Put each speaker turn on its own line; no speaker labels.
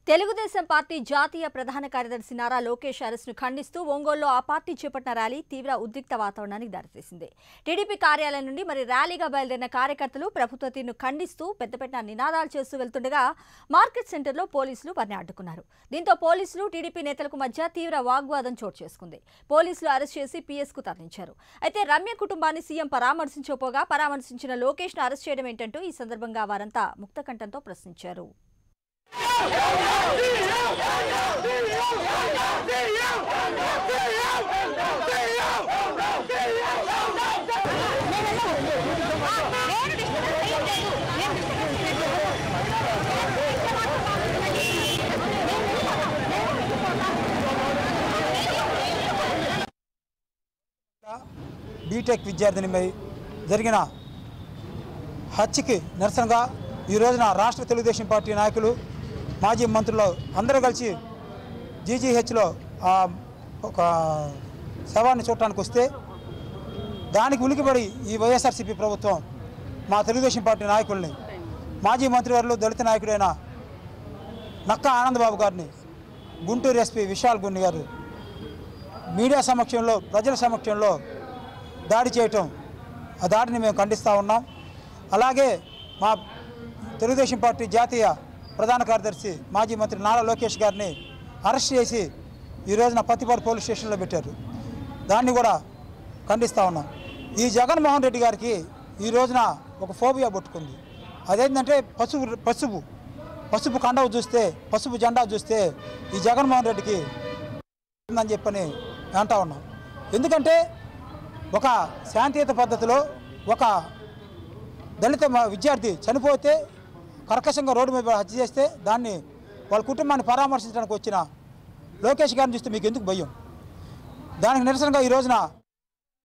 Telugu Desam party జాతీయ ప్రధాన కార్యదర్శి నారా లోకేష్ అరెస్టును ఖండిస్తూ ఒంగోలులో ఆ పార్టీ చేపట్టిన ర్యాలీ తీవ్ర ఉద్రిక్త వాతావరణానికి దారితీసింది. టీడీపీ కార్యాలయం నుండి ర్యాలీగా బయలుదేరిన కార్యకర్తలు ప్రభుత్వ తీరును ఖండిస్తూ పెద్దపెట్టిన నినాదాలు చేస్తూ వెళ్తుండగా మార్కెట్ సెంటర్లో పోలీసులు వారిని అడ్డుకున్నారు. దీంతో పోలీసులు టీడీపీ నేతలకు మధ్య తీవ్ర వాగ్వాదం చోటు చేసుకుంది. పోలీసులు అరెస్ట్ చేసి పీఎస్కు తరలించారు. అయితే రమ్య కుటుంబాన్ని సీఎం పరామర్శించకపోగా పరామర్శించిన లోకేష్ను అరెస్ట్ చేయడం ఏంటంటూ ఈ సందర్భంగా వారంతా ముక్తకంఠంతో ప్రశ్నించారు.
బీటెక్ విద్యార్థినిపై జరిగిన హత్యకి నిరసనగా ఈ రోజున రాష్ట్ర తెలుగుదేశం పార్టీ నాయకులు మాజీ మంత్రులు అందరూ కలిసి జీజీహెచ్లో ఒక శవాన్ని చూడటానికి వస్తే దానికి ఉలికిపడి ఈ వైఎస్ఆర్సీపీ ప్రభుత్వం మా తెలుగుదేశం పార్టీ నాయకుల్ని మాజీ మంత్రివర్యులు దళిత నాయకుడైన నక్కా ఆనందబాబు గారిని గుంటూరు ఎస్పీ విశాల్ గున్ని గారు మీడియా సమక్షంలో ప్రజల సమక్షంలో దాడి చేయటం ఆ దాడిని మేము ఖండిస్తూ ఉన్నాం. అలాగే మా తెలుగుదేశం పార్టీ జాతీయ ప్రధాన కార్యదర్శి మాజీ మంత్రి నారా లోకేష్ గారిని అరెస్ట్ చేసి ఈ రోజున పత్తిపాడు పోలీస్ స్టేషన్లో పెట్టారు. దాన్ని కూడా ఖండిస్తూ ఉన్నాం. ఈ జగన్మోహన్ రెడ్డి గారికి ఈ రోజున ఒక ఫోబియా పుట్టుకుంది. అదేంటంటే పసుపు కండవ చూస్తే పసుపు జెండా చూస్తే ఈ జగన్మోహన్ రెడ్డికి అని చెప్పని అంటా ఉన్నాం. ఎందుకంటే ఒక శాంతియుత పద్ధతిలో ఒక దళిత విద్యార్థి చనిపోతే కర్కశంగా రోడ్డు మీద హత్య చేస్తే దాన్ని వాళ్ళ కుటుంబాన్ని పరామర్శించడానికి వచ్చిన లోకేష్ గారిని చూస్తే మీకు ఎందుకు భయం? దానికి నిరసనగా ఈ రోజున